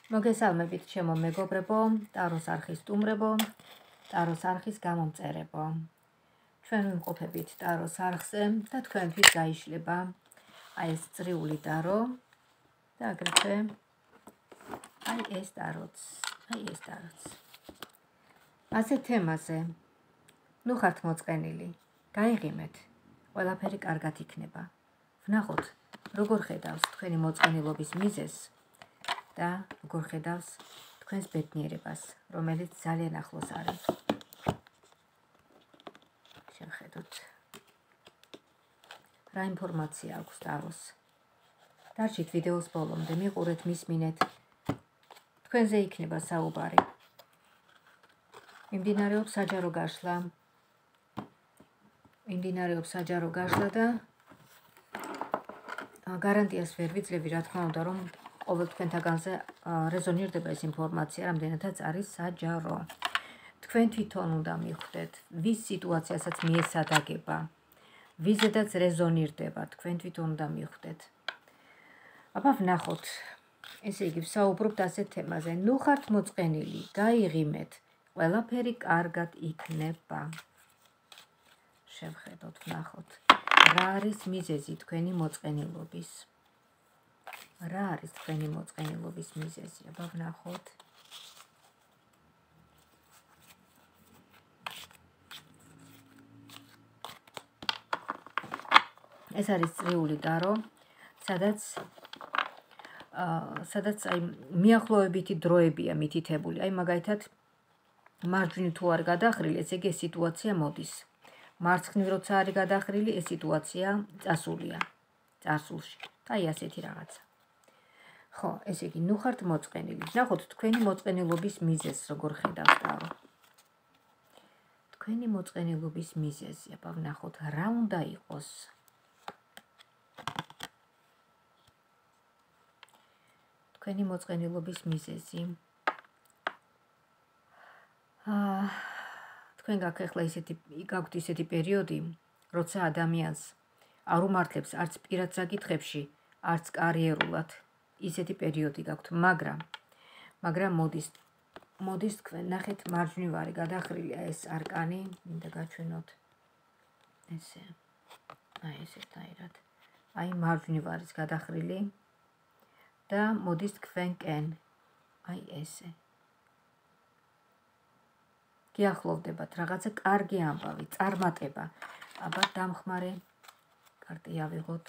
მოგესალმებით ჩემო მეგობრებო, ტაროს არხის სტუმრებო, ტაროს არხის გამომწერებო. ჩვენ ვიმყოფებით ტაროს არხზე და თქვენთვის გაიშლება აი ეს წრიული ტარო და აგრეთვე აი ეს ტაროც. ასე თემაზე. ნუ ხართ მოწყენილი, გაიღიმეთ, ყველაფერი კარგად იქნება. ვნახოთ, როგორ ხედავს თქვენი მოწყენილობის მიზეზს და როგორ ხედავს თქვენს ბედნიერებას, რომელიც ძალიან ახლოს არის. შევხედოთ. რა ინფორმაცია აქვს ტაროს? დარჩით ვიდეოს ბოლომდე, მიყურეთ, მისმინეთ. თქვენზე იქნება საუბარი. მიმდინარეობს საჯარო გაშლა და გარანტიას ვერ ვიძლევი, რა თქმა უნდა, რომ ყოველ თქვენთაგანზე რეზონირდება ეს ინფორმაცია, რამდენადაც არის საჯარო. თქვენ თვითონ უნდა მიხვდეთ, ვის სიტუაციასაც მიესადაგება, ვიზედაც რეზონირდება, თქვენ თვითონ უნდა მიხვდეთ. აბა ვნახოთ. ესე იგი, ვსაუბრობთ ასეთ თემაზე. ნუ ხართ მოწყენილი, გაიღიმეთ, ყველაფერი კარგად იქნება. შევხედოთ, ვნახოთ. რა არის მიზეზი თქვენი მოწყენილობის? რა არის თქვენი მოწყენილობის მიზეზი? აბა ვნახოთ. ეს არის წრიული ტარო, სადაც აი მიახლოებითი დროებია მითითებული. აი მაგალითად მარჯვნივ თუ არ გადახრილი, ესე იგი ეს სიტუაცია მოდის. მარცხნივ როცა არის გადახრილი, ეს სიტუაცია წასულია, წარსულში. აი ასეთი რაღაცა. ხო, ესე იგი, ნუ ხართ მოწყენილი. ვნახოთ თქვენი მოწყენილობის მიზეზს, როგორ ხედავს ტარო. თქვენი მოწყენილობის მიზეზი, აბა ვნახოთ, რა უნდა იყოს. თქვენი მოწყენილობის მიზეზი. თქვენ გაქვთ ისეთი პერიოდი, როცა ადამიანს არ უმართლებს არც პირად საკითხებში, არც კარიერულად. ისეთი პერიოდი გაქვთ, მაგრამ მოდის თქვენ ნახეთ მარჯვნივ არის გადახრილი ეს არკანი, მინდა გაჩვენოთ ესე. აი ესეთაირად. აი მარჯვნივ არის გადახრილი და მოდის თქვენკენ. აი ესე. გიახლოვდებათ რაღაცა კარგი ამბავი, წარმატება. აბა დამხმარე კარტი ავიღოთ.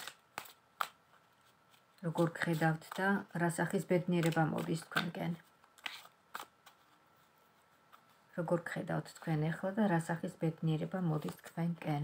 როგორ გხედავთ და რა სახის ბედნიერება მოდის თქვენკენ. როგორ გხედავთ თქვენ ახლა და რა სახის ბედნიერება მოდის თქვენკენ.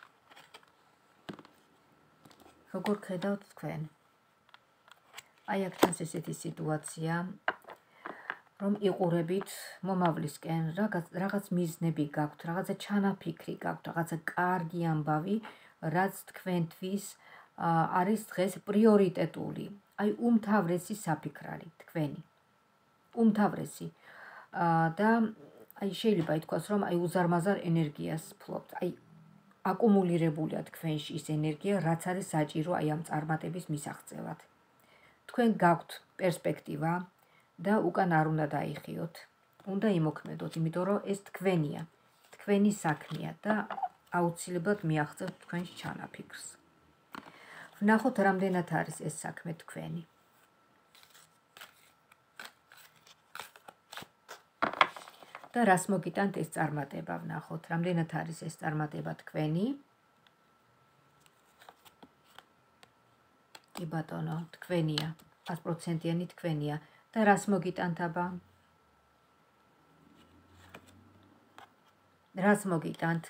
როგორ გხედავთ თქვენ. აი აქ ჩანს ესეთი სიტუაცია, რომ იყურებით მომავლისკენ, რაღაც მიზნები გაქვთ, რაღაცა ჩანაფიქრი გაქვთ, რაღაცა კარგი ამბავი, რაც თქვენთვის არის დღეს პრიორიტეტული. აი უმთავრესი საფიქრალი თქვენი. უმთავრესი. და აი შეიძლება ითქვას, რომ აი უზარმაზარ ენერგიას ფლობთ. აი აკუმულირებულია თქვენში ის ენერგია, რაც არის საჭირო აი ამ წარმატების მისაღწევად. თქვენ გაქვთ პერსპექტივა და უკან არ უნდა დაიხიოთ. უნდა იმოქმედოთ, იმიტომ რომ ეს თქვენია, თქვენი საქმეა და აუცილებლად მიაღწევთ თქვენს ჩანაფიქრს. ვნახოთ, რამდენად არის ეს საქმე თქვენი. და რას მოგიტანთ ეს წარმატება, ვნახოთ, რამდენად არის ეს წარმატება თქვენი. კი ბატონო, თქვენია, 100%-იანი თქვენია. და რას მოგიტანთ აბა? რას მოგიტანთ?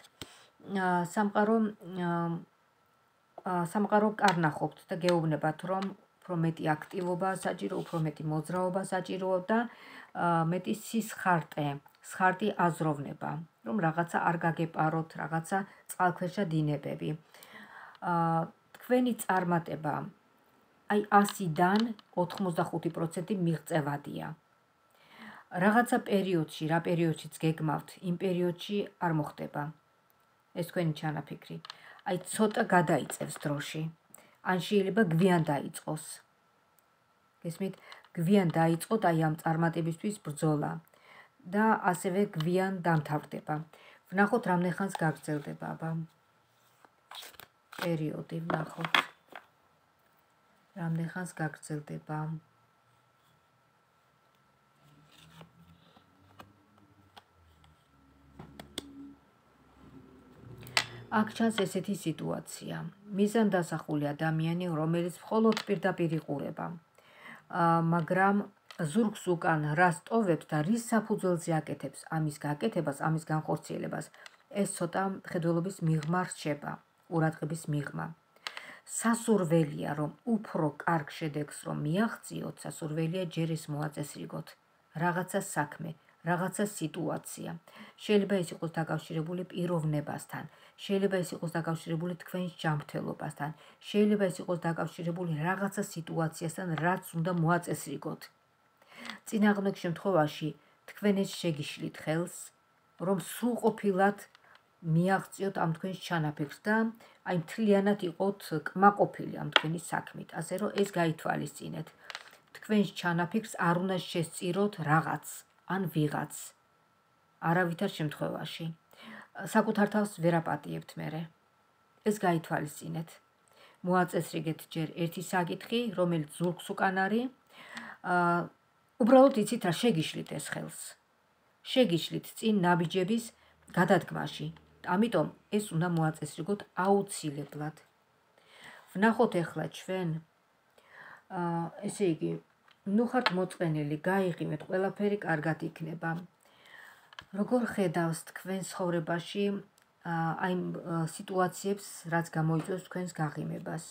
სამყარო კარნახობთ და გეუბნებათ, რომ უფრო მეტი აქტივობა საჭირო, უფრო მეტი მოძრაობა საჭირო და მეტი სხარტი აზროვნება, რომ რაღაცა არ გაგეპაროთ, რაღაცა წყალქვეშა დინებები. თქვენი წარმატება აი 100-დან 85% მიღწევადია. რაღაცა პერიოდში, რა პერიოდშიც გეგმავთ, იმ პერიოდში არ მოხდება. ეს თქვენი ჩანაფიქრი. აი ცოტა გადაიწევს დროში. ან შეიძლება გვიან დაიწყოს. გესმით? გვიან დაიწყოთ აი ამ წარმატებისთვის ბრძოლა და ასევე გვიან დამთავრდება. ვნახოთ რამდენ ხანს გაგრძელდება აბა პერიოდი, ვნახოთ რამდენ ხანს გაგრძელდება. აქ ჩანს ესეთი სიტუაცია. მიზანდასახული ადამიანი, რომელიც მხოლოდ პირდაპირ იყურება, მაგრამ ზურგს უკან რას ტოვებს და რის საფუძველზე აკეთებს ამის გაკეთებას, ამის განხორციელებას, ეს ცოტა მხედველობის მიღმა რჩება, ყურადღების მიღმა. სასურველია, რომ უფრო კარგ შედეგს რომ მიაღწიოთ, სასურველია ჯერ ეს მოაწესრიგოთ. რაღაცა საქმე, რაღაცა სიტუაცია. შეიძლება ეს იყოს დაკავშირებული პიროვნებასთან, შეიძლება ეს იყოს დაკავშირებული თქვენს ჯანმრთელობასთან, შეიძლება ეს იყოს დაკავშირებული რაღაცა სიტუაციასთან, რაც უნდა მოაწესრიგოთ. წინააღმდეგ შემთხვევაში თქვენ ეს შეგიშლით ხელს, რომ სრულყოფილად მიაღწიოთ ამ თქვენს ჩანაფიქრს და აი მთლიანად იყოთ კმაყოფილი ამ თქვენი საქმით, ასე რომ ეს გაითვალისწინეთ. თქვენს ჩანაფიქრს არ უნდა შესწიროთ რაღაც ან ვიღაც. არავითარ შემთხვევაში. საკუთარ თავს ვერ აპატიებთ მერე. ეს გაითვალისწინეთ. მოაწესრიგეთ ჯერ ერთი საკითხი, რომელიც ზურგს უკან არის. უბრალოდ იცით რა, შეგიშლით ეს ხელს. შეგიშლით წინ ნაბიჯების გადადგმაში. ამიტომ ეს უნდა მოაწესრიგოთ აუცილებლად. ვნახოთ ახლა ჩვენ ესე იგი, ნუ ხართ მოწყენილი, გაიღიმეთ, ყველაფერი კარგად იქნება. როგორ ხედავს თქვენ ცხოვრებაში აი სიტუაციებს, რაც გამოიწვევს თქვენს გაღიმებას?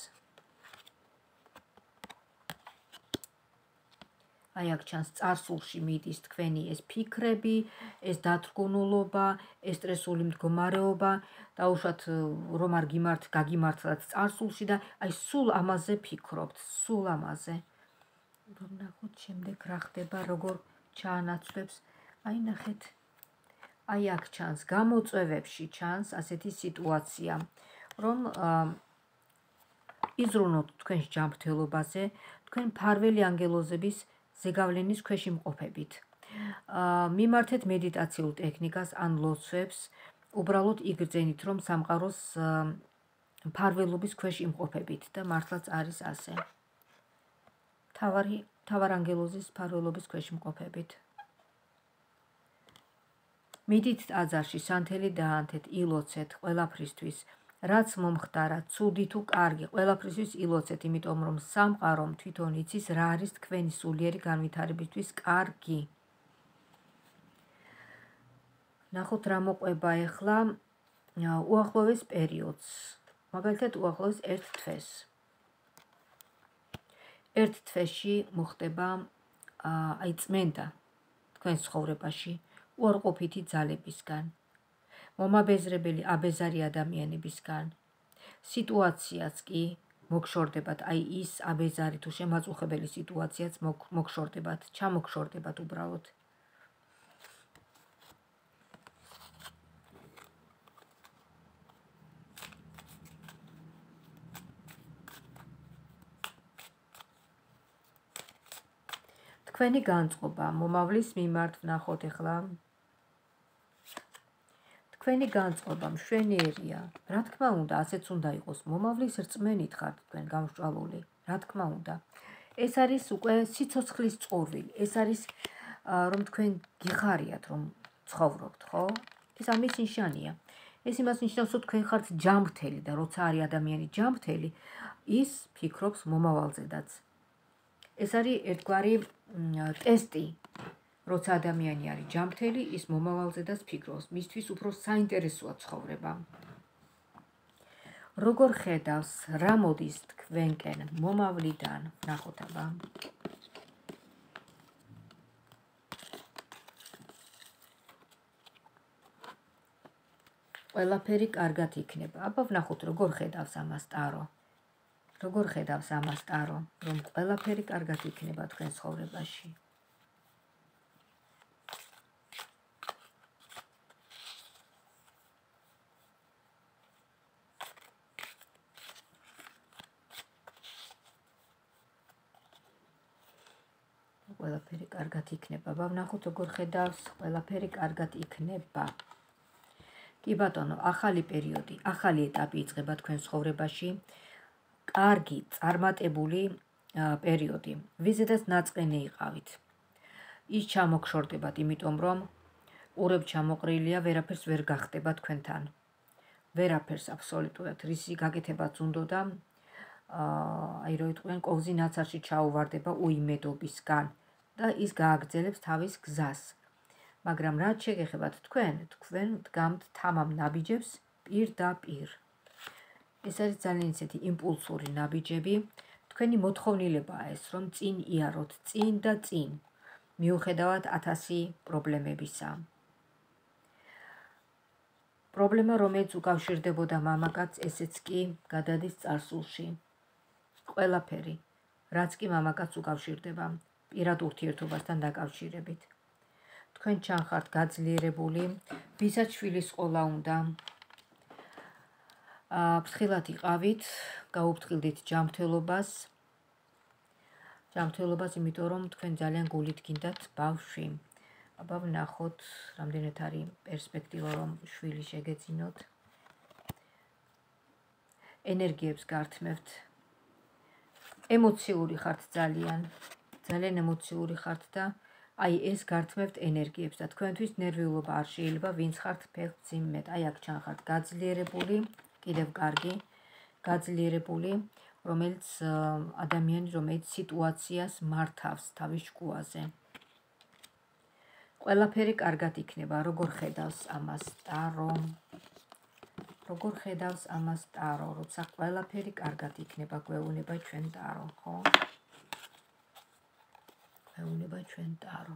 აი აქ ჩანს წარსულში მიდის თქვენი ეს ფიქრები, ეს დათრგუნულობა, ეს სტრესული მდგომარეობა, დაუშვათ რომ არ გაგიმართლათ წარსულში და აი სულ ამაზე ფიქრობთ, სულ ამაზე. ვნახოთ შემდეგ რა ხდება, როგორ ჩაანაცვლებს. აი ნახეთ. აი აქ ჩანს გამოწვევებში ჩანს ასეთი სიტუაცია, რომ იზრუნოთ თქვენს ჯანმრთელობაზე, თქვენ მფარველი ანგელოზების ზეგავლენის ქვეშ იმყოფებით. მიმართეთ მედიტაციულ ტექნიკას ან ლოცვებს, უბრალოდ იგრძენით, რომ სამყაროს მფარველობის ქვეშ იმყოფებით და მართლაც არის ასე. თავარ ანგელოზის მფარველობის ქვეშ იმყოფებით. მიდით ტაძარში, სანთელი დაანთეთ, ილოცეთ ყველაფრისთვის, რაც მომხდარა, ცუდი თუ კარგი, ყველაფრისთვის ილოცეთ, იმიტომ რომ სამყარომ თვითონ იცის რა არის თქვენი სულიერი განვითარებისთვის კარგი. ნახოთ რა მოყვება ახლა უახლოეს პერიოდს, მაგალითად უახლოეს ერთ თვეს. ერთ თვეში მოხდება აი წმენდა თქვენს ცხოვრებაში უარყოფითი ძალებისგან, მომაბეზრებელი აბეზარი ადამიანებისგან. სიტუაციაც კი მოგშორდებათ, აი ის აბეზარი თუ შემაწუხებელი სიტუაციაც მოგშორდებათ, ჩამოგშორდებათ უბრალოდ. თქვენი განწყობა მომავლის მიმართ ვნახოთ ახლა. თქვენი განწყობა მშვენიერია. რა თქმა უნდა, ასეც უნდა იყოს. მომავლის რწმენით ხართ თქვენ გამსჭვალული. რა თქმა უნდა. ეს არის უკვე სიცოცხლის წყურვილი. ეს არის რომ თქვენ გიხარიათ რომ ცხოვრობთ, ხო? ეს ამის ნიშანია. ეს იმას ნიშნავს, რომ თქვენ ხართ ჯანმრთელი და როცა არის ადამიანი ჯანმრთელი, ის ფიქრობს მომავალზედაც. ეს არის ერთგვარი ტესტი. როცა ადამიანი არის ჯანმრთელი, ის მომავალზედაც ფიქრობს. მისთვის უფრო საინტერესოა ცხოვრება. როგორ ხედავს, რა მოდის თქვენკენ მომავლიდან, ნახოთ აბა. ყველაფერი კარგად იქნება. აბა ვნახოთ, როგორ ხედავს ამას ტარო. როგორ ხედავს ამას ტარო, რომ ყველაფერი კარგად იქნება თქვენ ცხოვრებაში. ყველაფერი კარგად იქნება. ვნახოთ როგორ ხედავს, ყველაფერი კარგად იქნება. კი ბატონო, ახალი პერიოდი, ახალი ეტაპი იწყება თქვენ ცხოვრებაში. კარგი, წარმატებული პერიოდი. ვიზედაც ნაწყენი იყავით. ის ჩამოგშორდებათ, იმიტომ რომ ყურებ ჩამოყრილია, ვერაფერს ვერ გახდება თქვენთან. ვერაფერს აბსოლუტურად რისი გაკეთებაც უნდოდა, აი რო იტყვიან, კოვზი ნაცარში ჩაუვარდება უიმედობისგან და ის გააგრძელებს თავის გზას. მაგრამ რაც შეგეხებათ თქვენ დგამთ თამამ ნაბიჯებს პირდაპირ. ეს არის ძალიან ისეთი იმპულსური ნაბიჯები. თქვენი მოთხოვნილებაა ეს, რომ წინ იაროთ, წინ და წინ, მიუხედავად 1000 პრობლემებისა. პრობლემა, რომელიც უკავშირდებოდა მამაკაცს, ესეც კი გადადის წარსულში. ყველაფერი, რაც კი მამაკაცს უკავშირდება, პირად ურთიერთობასთან დაკავშირებით. თქვენ ჩანხართ გაძლიერებული, ვისაც შვილის ყოლა უნდა. ფრთხილად იყავით, გაუფრთხილდით ჯანმრთელობას, იმიტომ რომ თქვენ ძალიან გულით გინდათ ბავშვი. აბა ვნახოთ, რამდენად არის პერსპექტივა, რომ შვილი შეგეძინოთ. ენერგიებს გართმევთ. ემოციური ხართ ძალიან ემოციური ხართ და აი ეს გართმევთ ენერგიებს და თქვენთვის ნერვიულობა არ შეიძლება, ვინც ხართ ფეხმძიმედ. აი აქ ჩანხართ გაძლიერებული, კიდევ კარგი, გაძლიერებული, ადამიანი, რომელიც სიტუაციას მართავს თავის შკუაზე. ყველაფერი კარგად იქნება, როგორ ხედავს ამას ტარო. როცა ყველაფერი კარგად იქნება, გვეუბნება ჩვენ ტარო, ხო? გვეუბნება ჩვენ ტარო.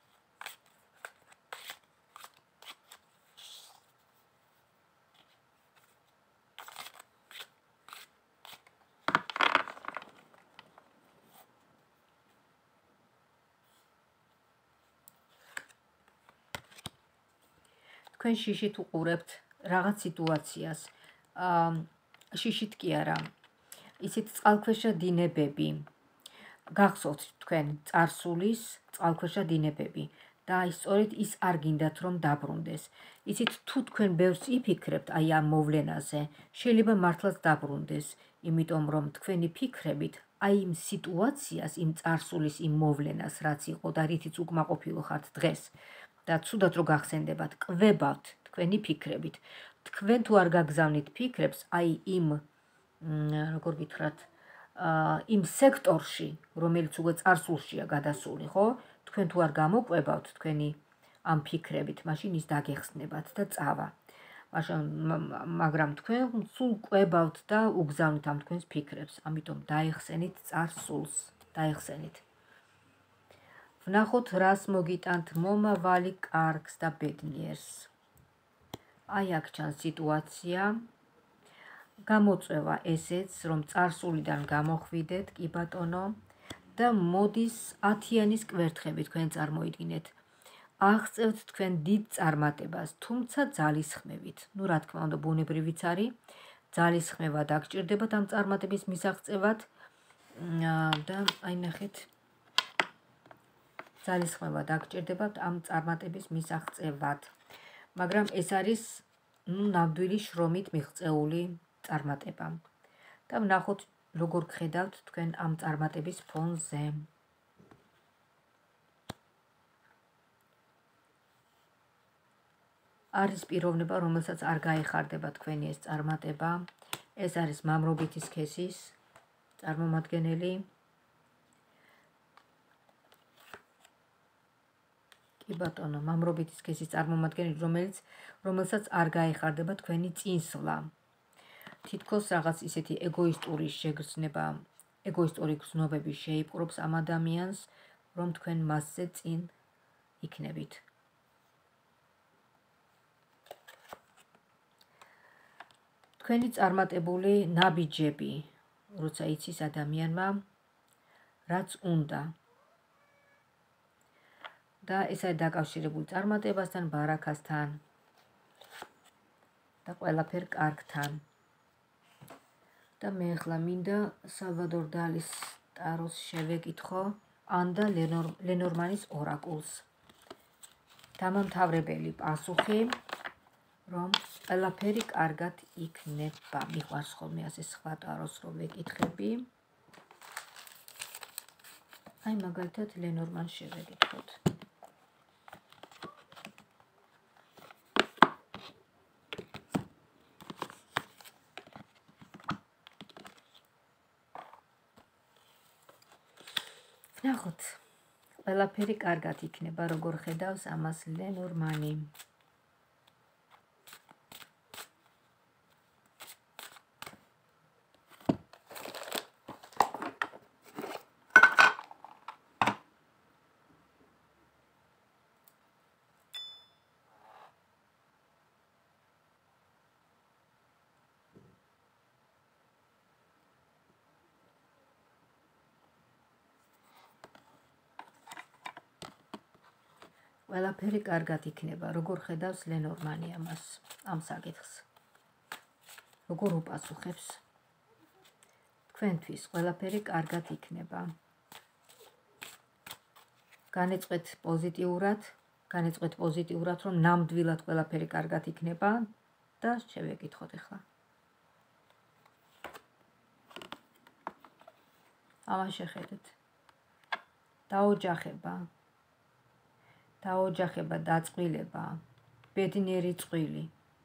თქვენ შიშით უყურებთ რაღაც სიტუაციას. შიშით კი არა, ისეთ წყალქვეშა დინებები. გახსოვთ თქვენ წარსულის წყალქვეშა დინებები და აი სწორედ ის არ გინდათ რომ დაბრუნდეს. ისიც თუ თქვენ ბევრს იფიქრებთ აი ამ მოვლენაზე, შეიძლება მართლაც დაბრუნდეს, იმიტომ რომ თქვენი ფიქრებით აი იმ სიტუაციას, იმ წარსულის იმ მოვლენას, რაც იყო და რითიც უკმაყოფილო ხართ დღეს და ცუდად რო გახსენდებათ, კვებავთ თქვენი ფიქრებით. თქვენ თუ არ გაგზავნით ფიქრებს, აი იმ როგორ გითხრათ, იმ სექტორში, რომელიც უკვე წარსულშია გადასული, ხო? თქვენ თუ არ გამოკვებავთ თქვენი ამ ფიქრებით, მაშინ ის დაგეხსნებათ და წავა. მაგრამ თქვენ სულ კვებავთ და უგზავნით ამ თქვენს ფიქრებს, ამიტომ დაეხსენით წარსულს, დაეხსენით. ვნახოთ, რას მოგიტანთ მომავალი კარგს და ბედნიერს. აი აქ ჩანს სიტუაცია, გამოწვევა ესეც, რომ წარსულიდან გამოხვიდეთ, კი ბატონო, და მოდის 10-იანის კვერთხები თქვენ წარმოიდგინეთ. აღწევთ თქვენ დიდ წარმატებას, თუმცა ძალისხმევით. ნუ რა თქმა უნდა, ბუნებრივიც არის, ძალისხმევა დაგჭირდებათ ამ წარმატების მისაღწევად და აი ნახეთ, ძალისხმევა დაგჭირდებათ ამ წარმატების მისაღწევად. მაგრამ ეს არის ნამდვილი შრომით მიღწეული წარმატება. და ვნახოთ, როგორ გხედავთ თქვენ ამ წარმატების ფონზე. არის პიროვნება, რომელსაც არ გაეხარდება თქვენი ეს წარმატება. ეს არის მამრობითი სქესის წარმომადგენელი. კი ბატონო, მამრობითი სქესის წარმომადგენელი, რომელსაც არ გაეხარდება თქვენი წინსვლა. თითქოს რაღაც ისეთი ეგოისტური გრძნობები შეიპყრობს ამ ადამიანს, რომ თქვენ მასზე წინ იქნებით. თქვენი წარმატებული ნაბიჯები, როცა იცის ადამიანმა, რაც უნდა. და ეს არის დაკავშირებული წარმატებასთან, ბარაქასთან და ყველაფერ კარგთან. და მე ახლა მინდა სალვადორ დალის ტაროს შევეკითხო, ან და ლენორმანის ორაკულს. დამამთავრებელი პასუხი, რომ ყველაფერი კარგად იქნება. მიყვარს ხოლმე ასე სხვა ტაროს რო ვეკითხები. აი მაგალითად ლენორმანს შევეკითხოთ. ნახოთ, ყველაფერი კარგად იქნება, როგორ ხედავს ამას ლენორმანი. ყველაფერი კარგად იქნება, როგორ ხედავს ლენორმანი ამას, ამ საკითხს. როგორ უპასუხებს? თქვენთვის ყველაფერი კარგად იქნება. განეწყვეთ პოზიტიურად, რომ ნამდვილად ყველაფერი კარგად იქნება და შევეკითხოთ ახლა. ამას შეხედეთ. დაოჯახება, დაწყვილება, ბედნიერი წყვილი.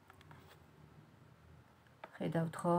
ხედავთ ხო?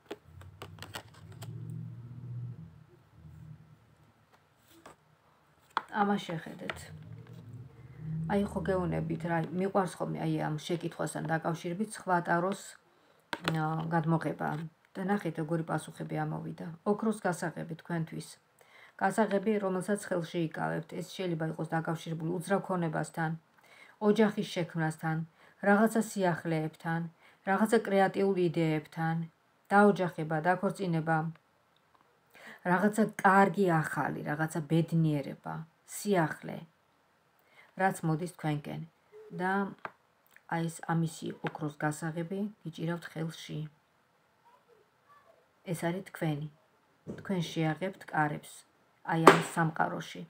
ამას შეხედეთ. აი ხო გეუნებით რა, მიყვარს ხოლმე აი ამ შეკითხვასთან დაკავშირებით სხვა ტაროს გადმოღება. და ნახეთ როგორი პასუხები ამოვიდა. ოქროს გასაღები თქვენთვის. გასაღები, რომელსაც ხელში იკავებთ, ეს შეიძლება იყოს დაკავშირებული უძრავ ქონებასთან, ოჯახის შექმნასთან, რაღაცა სიახლეებთან, რაღაცა კრეატიულ იდეებთან, დაოჯახება, დაქორწინება, რაღაცა კარგი ახალი, რაღაცა ბედნიერება, სიახლე, რაც მოდის თქვენკენ და აი ეს ამისი ოქროს გასაღები გიჭირავთ ხელში. ეს არის თქვენი. თქვენ შეაღებთ კარებს აი ამ სამყაროში.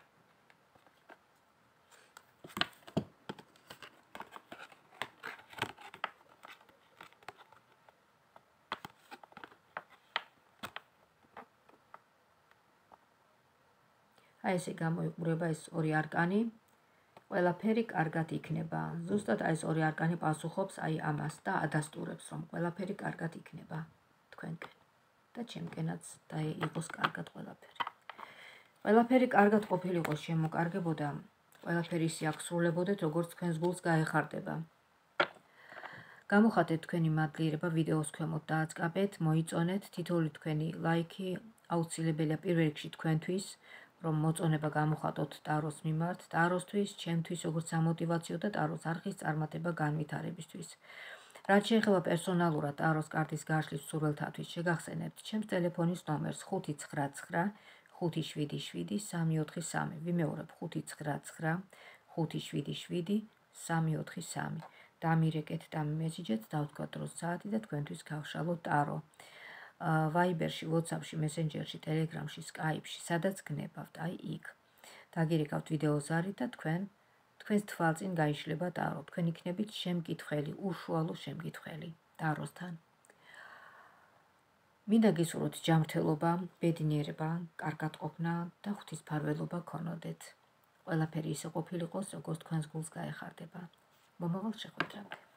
აი ესე გამოიყურება ეს ორი არკანი. ყველაფერი კარგად იქნება. ზუსტად აი ეს ორი არკანი პასუხობს აი ამას და ადასტურებს, რომ ყველაფერი კარგად იქნება თქვენკენ და ჩემკენაც და იყოს კარგად ყველაფერი. ყველაფერი კარგად ყოფილიყო, შემოკარგებოდა, ყველაფერი ისე აღსრულებოდეთ, როგორც თქვენს გულს გაეხარდება. გამოხატეთ თქვენი მადლიერება ვიდეოს ქვემოთ დააწყაბეთ, მოიწონეთ, თითოეული თქვენი ლაიქი აუცილებელია პირველ რიგში თქვენთვის, რომ მოწონება გამოხატოთ ტაროს მიმართ, ტაროსთვის, ჩემთვის, როგორც სამოტივაციო და ტაროს არხის წარმატება განვითარებისთვის. რაც შეეხება პერსონალურად ტაროს კარტის გაშლის მსურველთათვის, შეგახსენებთ ჩემს ტელეფონის ნომერს 599 577 343. ვიმეორებ 599 577 343. დამირეკეთ და მემესიჯეთ, დავთქვათ დროს საათი და თქვენთვის გავშალოთ ტარო. ვაიბერში, ვატსაპში, მესენჯერში, ტელეგრამში, სკაიპში, სადაც გნებავთ, აი იქ. დაგირეკავთ ვიდეოზარი და თქვენს თვალწინ გაიშლება ტარო. თქვენ იქნებით შემკითხველი, უშუალო შემკითხველი ტაროსთან. მინდა გისურვოთ ჯანმრთელობა, ბედნიერება, კარგად ყოფნა და ღვთისმფარველობა გქონოდეთ. ყველაფერი ისე ყოფილიყოს, როგორც თქვენს გულს გაეხარდება. მომავალ შეხვედრამდე.